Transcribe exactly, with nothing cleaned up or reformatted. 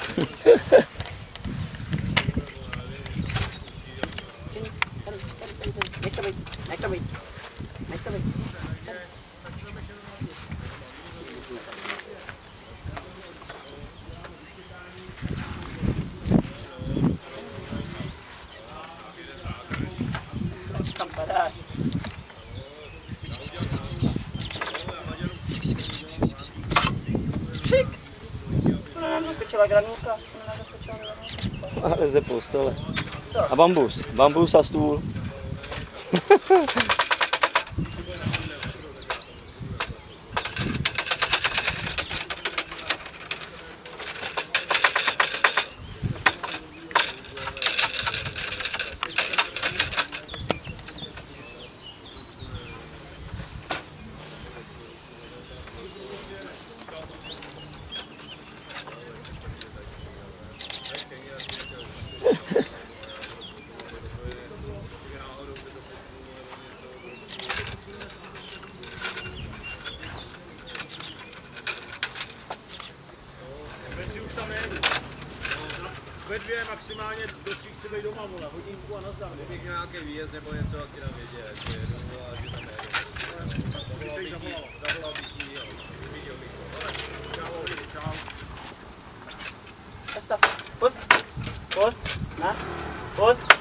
Nech to být, nech to být, nech to být. Tam padáš. Šik! Ona nám zaskočila granulka. Ona nám zaskočila granulka. A leze po stole. Co? A bambus. Bambus a stůl. Ve dvě maximálně do tří chci být doma, vole, hodinku a nazdar. Kdybych měl nějaký výjezd nebo něco, jak ti dám vědět, že jedu a že tam nejedu. Zavolal bych jí, zavolal bych jí, jo. Viděl bych to. Ale čau, čau. Postav, post, post, na, post.